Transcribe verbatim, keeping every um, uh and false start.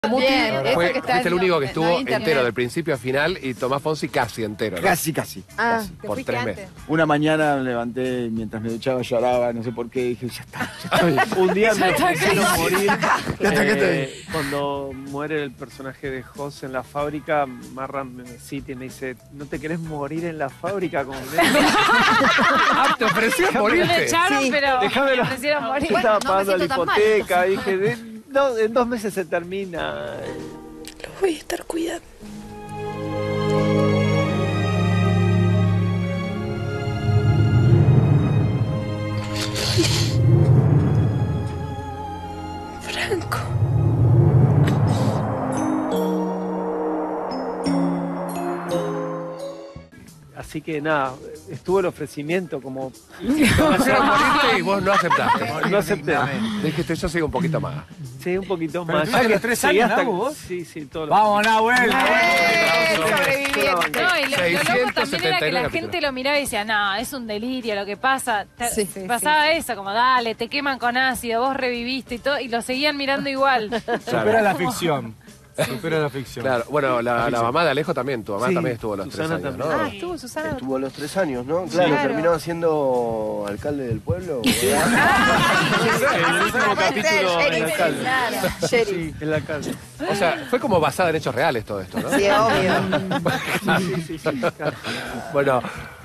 Bien, ese Fue, que está fuiste el en- único que no estuvo hay internet. entero, del principio a final, y Tomás Fonsi casi entero, ¿no? Casi, casi. Ah, casi. te por fuiste tres antes. meses. Una mañana me levanté y mientras me duchaba lloraba, no sé por qué, dije, ya está, ya estoy. Un día me ofrecieron morir. Ya está, que eh, cuando muere el personaje de José en la fábrica, Marra me cita y me dice, ¿no te querés morir en la fábrica con él? Ah, te ofreció No lo morirte. echaron, Sí. pero Déjamelo. le ofrecieron morir. Yo Bueno, estaba no me pagando la siento tan mal, hipoteca, dije, "De- no, en dos meses se termina. Lo voy a estar cuidando. Franco. Así que nada, estuvo el ofrecimiento como... Te ofrecieron morirte y vos no aceptaste. No acepté. Dijiste, yo sigo un poquito más. Sí, un poquito Pero más. tuviste los tres Seguí años, hasta- ¿no, vos? Sí, sí, todos los... Vamos, Nahuel. ¡Eh! Bravo. Sobreviviente. No, y lo, lo loco también era que seiscientos setenta y nueve la gente lo miraba y decía, no, es un delirio lo que pasa. Te- Sí, sí, pasaba eso, como dale, te queman con ácido, vos reviviste y todo, y lo seguían mirando igual. Supera la ficción. Supera la ficción. Claro, bueno, la, la mamá de Alejo también, tu mamá Sí, también estuvo los Susana tres años, también. ¿no? Ah, estuvo Susana. Estuvo los tres años, ¿no? Claro, Claro. terminó siendo alcalde del pueblo. En el último capítulo Sheriff, el alcalde. claro, sheriff. Sí, el alcalde. O sea, fue como basada en hechos reales todo esto, ¿no? Sí, obvio. Sí, sí, sí, sí, claro. Bueno,